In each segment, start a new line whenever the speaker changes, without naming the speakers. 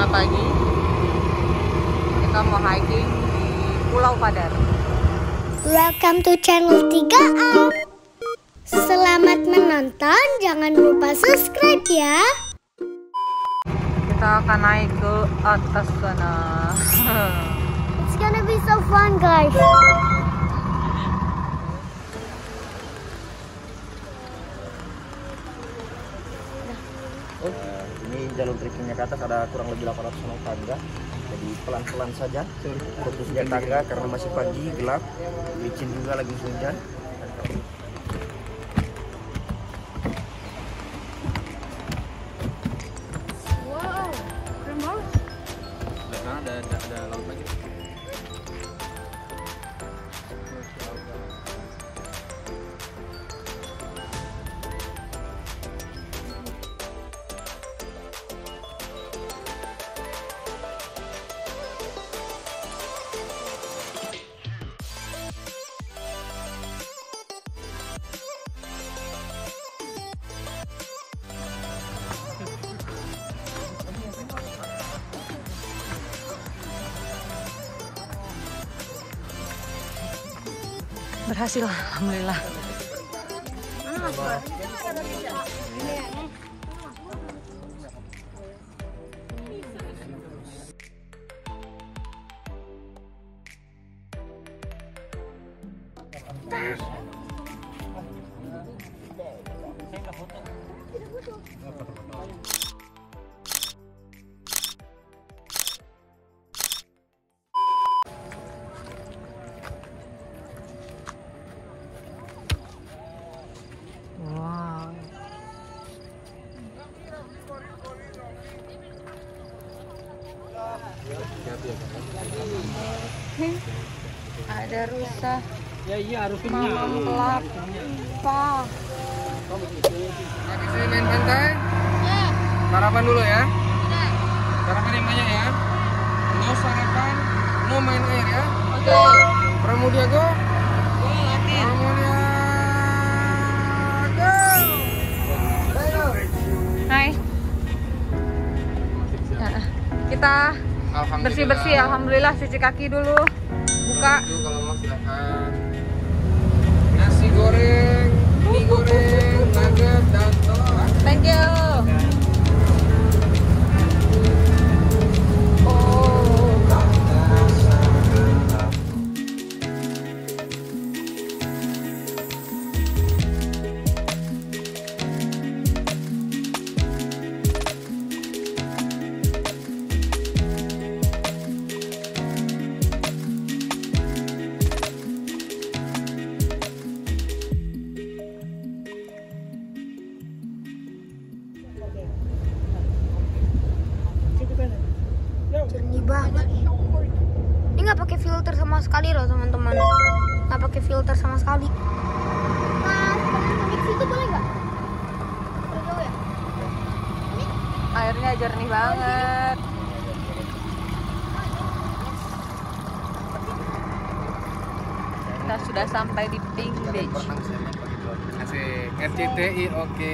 Selamat pagi. Kita mau hiking di Pulau Padar.
Welcome to channel 3A. Selamat menonton, jangan lupa subscribe ya.
Kita akan naik ke atas sana.
It's gonna be so fun, guys.
Ini jalur trekkingnya ke atas ada kurang lebih 800 tangga, jadi pelan-pelan saja fokusnya tangga karena masih pagi gelap, licin juga lagi hujan.
Wow, keren banget.
Ada laut lagi.
Berhasil, alhamdulillah. Wow. Ada rusa.
Ya iya harus
Mamam kelapa.
Lagi sini main pantai? Ya. Sarapan dulu ya. Sarapan yang banyak ya. No sarapan, no main air ya. Oke. Pramudia go. Pramudia go.
Hai. Nah, kita bersih-bersih, alhamdulillah cuci kaki dulu. Buka.
Kalau mau silakan. Nasi goreng, mie goreng, nugget dan telur.
Thank you. Oh.
Jernih banget. Ini nggak pakai filter sama sekali loh teman-teman. Nggak pakai filter sama sekali. Mas, pakai situ boleh nggak? Boleh jauh ya?
Airnya jernih banget. Kita sudah sampai di Pink Beach.
Asik. RCTI oke.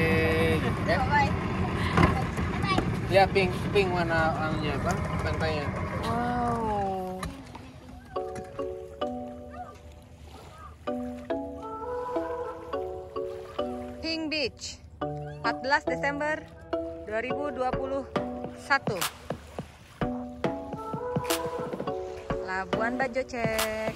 Ya pink mana anunya apa? Pantainya.
Wow. Pink Beach, 14 Desember 2021. Labuan Bajo cek.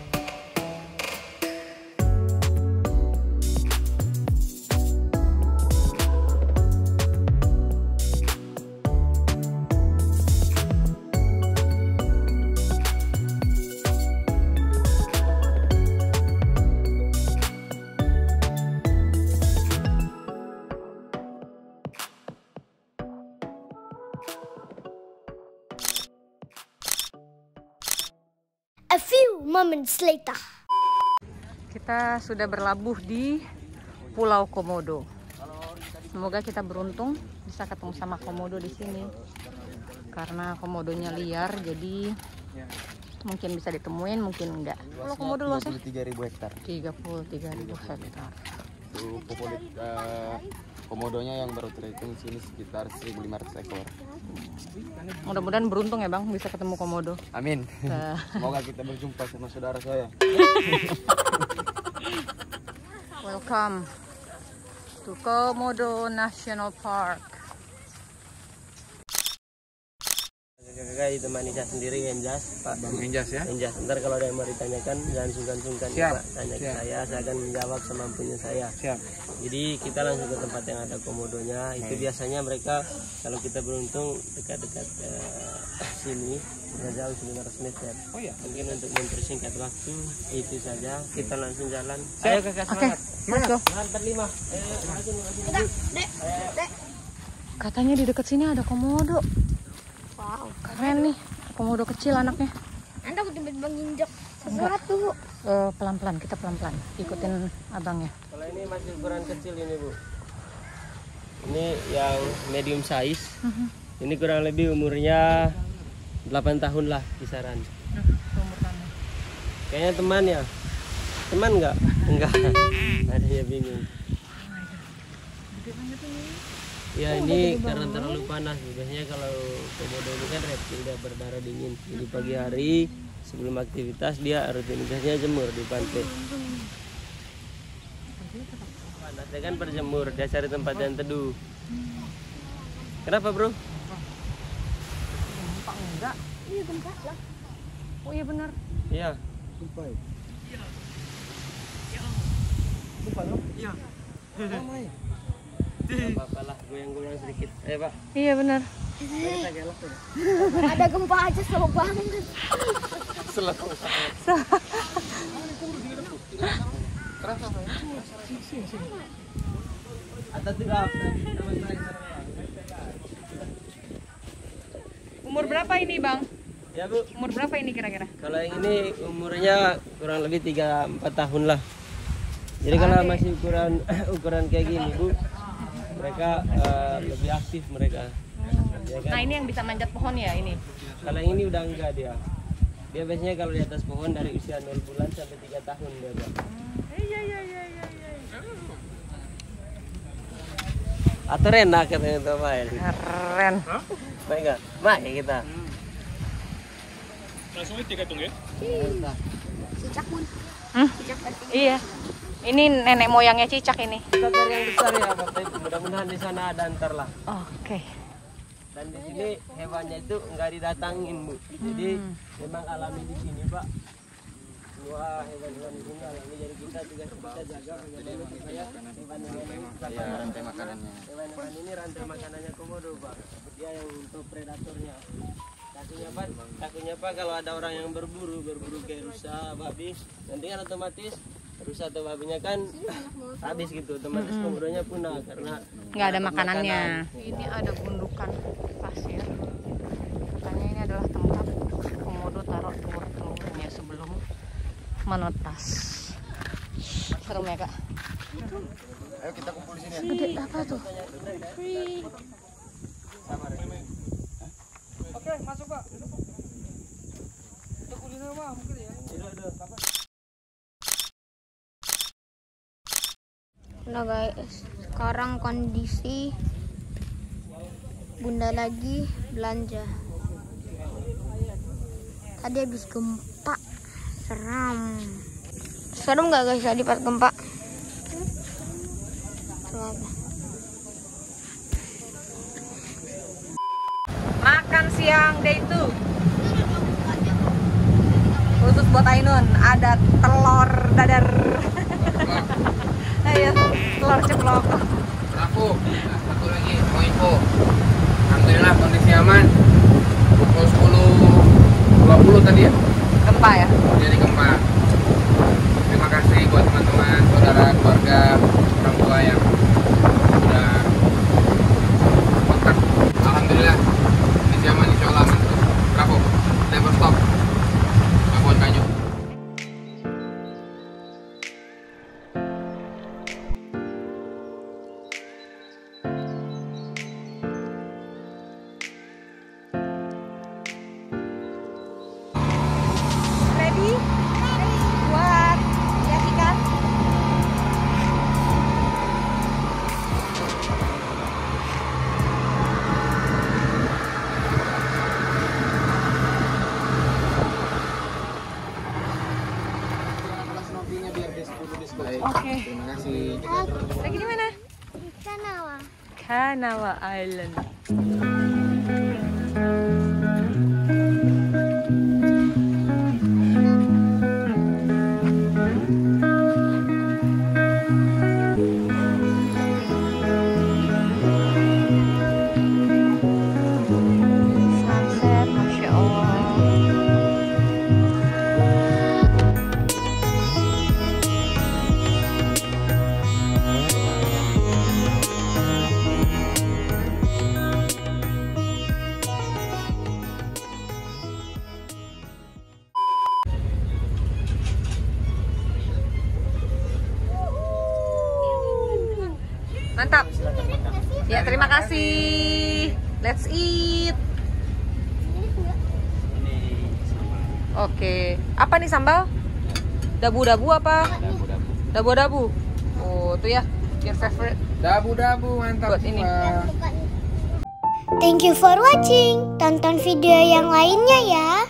A few moments later.
Kita sudah berlabuh di Pulau Komodo. Semoga kita beruntung bisa ketemu sama komodo di sini. Karena komodonya liar, jadi mungkin bisa ditemuin, mungkin enggak. Pulau Komodo luasnya
33.000 hektar.
33.000 hektar.
Untuk komodonya yang baru terhitung sini sekitar 1.500 ekor.
Mudah-mudahan beruntung ya Bang bisa ketemu komodo.
Amin. Semoga kita berjumpa sama saudara saya.
Welcome to Komodo National Park.
Kakak ditemani saya sendiri Enjas, Pak.
Bang Enjas ya.
Enjas, ntar kalau ada yang mau ditanyakan jangan sungkan-sungkan ya,
Siap.
Pak. Tanya ke saya akan menjawab semampunya saya.
Siap.
Jadi kita langsung ke tempat yang ada komodonya. Itu biasanya mereka kalau kita beruntung dekat-dekat sini, nggak jauh 500 meter.
Oh ya.
Mungkin untuk mempersingkat waktu itu saja kita langsung jalan. Ayo kakak
Oke,
semangat.
let's go.
Lantar 5.
Dek.
Katanya di dekat sini ada komodo.
Wow.
Keren nih, komodo kecil anaknya.
Anda aku tiba-tiba nginjek sesuatu.
Pelan-pelan, kita pelan-pelan. Ikutin abangnya.
Kalau ini masih ukuran kecil ini Bu. Ini yang medium size. Ini kurang lebih umurnya 8 tahun lah kisaran. Kayaknya teman ya? Teman nggak? Enggak. Adanya bingung. Ya ini karena terlalu panas. Biasanya kalau komodo ini kan reptil dia berdarah dingin. Jadi pagi hari sebelum aktivitas dia rutinitasnya jemur di pantai. Panas dia kan berjemur, dia cari tempat yang teduh. Kenapa bro?
Gempa enggak?
Iya gempa lah.
Oh iya benar.
Iya. Gak apa-apa lah, goyang-goyang sedikit. Ayo pak.
Iya benar.
Kita gelap ya.
Ada gempa aja slow banget.
Atau tidak?
Umur berapa ini Bang?
Ya bu.
Umur berapa ini kira-kira?
Kalau yang ini umurnya kurang lebih 3-4 tahun lah. Jadi kalau masih ukuran kayak gini bu, mereka lebih aktif mereka. Ya kan?
Nah ini yang bisa manjat pohon ya ini?
Kalau yang ini udah enggak dia. Dia biasanya kalau di atas pohon dari usia 0 bulan sampai 3 tahun dia Pak.
Iya.
Atau enak katanya tuh main.
Keren.
Baik nggak? Baik kita.
Cicak pun. Cicak tadi.
Iya. Ini nenek moyangnya cicak ini.
Kita cari yang besar ya Bapak Ibu. Mudah-mudahan di sana ada ntar lah.
Oke.
Dan di sini hewannya itu nggak didatangin Bu. Jadi memang alami di sini Pak. Semua hewan-hewan di sini alami. Jadi kita juga kita jaga bagaimana supaya
Ya, rantai makanannya.
hewan-hewan ini rantai makanannya komodo Pak. Dia yang untuk predatornya. Takutnya Pak kalau ada orang yang berburu kayak rusa, babi, nanti kan otomatis rusa atau babinya kan habis gitu, otomatis komodonya punah karena
Nggak ada makanannya. Ini ada gundukan pasir. Katanya ini adalah tempat komodo taruh telur-telurnya sebelum menetas. Serem ya kak?
Ayo kita kumpul di sini ya.
Gede apa tuh?
Oke, masuk Pak. Untuk kuliner Pak, mungkin ya.
Nah guys, sekarang kondisi Bunda lagi belanja. Tadi habis gempa, serem nggak guys tadi pas gempa? Coba.
Makan siang day 2. Khusus buat Ainun ada telur dadar. Ayo, telur ceplok.
Aku, satu lagi mau info. Alhamdulillah kondisi aman. Pukul 10.20 tadi ya.
Gempa ya?
Jadi gempa. Terima kasih buat teman-teman, saudara, keluarga, orang tua yang sudah kontak. Alhamdulillah kondisi aman, insya Allah aman. Bravo, never stop. Labuan Bajo.
Ready? Buat lihat ikan? Hanawa Island. Sunset, Masya Allah. Mantap. Ya, terima kasih. Let's eat. Oke. Apa nih sambal? Dabu-dabu apa? Dabu-dabu. Oh, tuh ya. Your favorite.
Dabu-dabu mantap.
Buat ini.
Pak.
Thank you for watching. Tonton video yang lainnya ya.